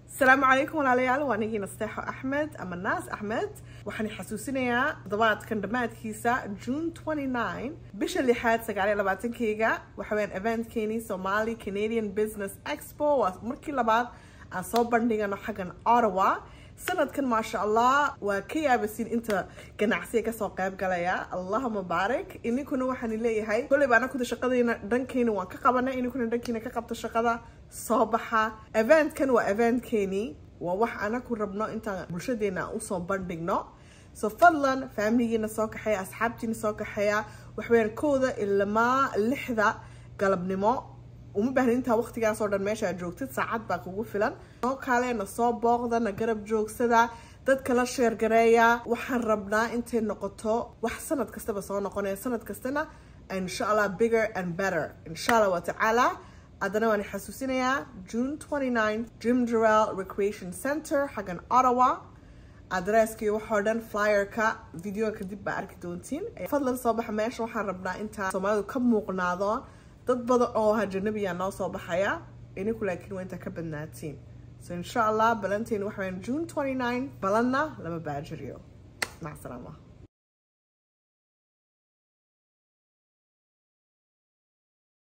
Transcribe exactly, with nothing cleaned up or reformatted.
السلام عليكم walaalyaal waan igii nasteexo Axmed ama Naas Axmed waxaan xasuusinayaa toddobaadkan dhamaadkiisa June twenty-ninth bisha lixaad sagaal iyo labaatankeega waxa weyn eventkeeni Somali Canadian Business Expo markii labaad aan soo bandhigano xagan Ottawa sanadkan ma sha Allah waa ka yaabisin inta ganacsiga ka soo qayb galaya Allahumma barik inikuna waxaan leeyahay kulli baana ku shaqadayna dhankeena waan ka qabanay inikuna dhankeena ka qabto shaqada soo baxa event kan waa event keeni waa wax ana ku rabno inta bulshadeena u soo bandhigno so fadlan family-na soo kaxaya asxaabtiina soo kaxaya wax weyn kooda ilaa lixda galabnimo uma baahan inta waqtigaas oo dhan meesha joogtid saacad baa kugu filan oo kale na soo booqda na garab joogsada dadka la share gareeya waxaan rabnaa intay noqoto wax sanad kastaba soo noqonaya sanad kastana insha Allah bigger and better insha Allah wa ta'ala adana waan xasuusinayaa June twenty-ninth Jim Durrell Recreation Center xagan Ottawa adresskii waxa dhan flyer-ka video kadib ba arki doontiin fadlan soo bax meesha waxaan rabnaa inta Soomaalidu ka muuqnaado dad badan oo ajnabiya noo soo baxaya inigu laakiin waa inta ka badnaatiin so insha Allah balanteen waxa weyn June twenty-ninth balanna lama baajiriyo mac salaama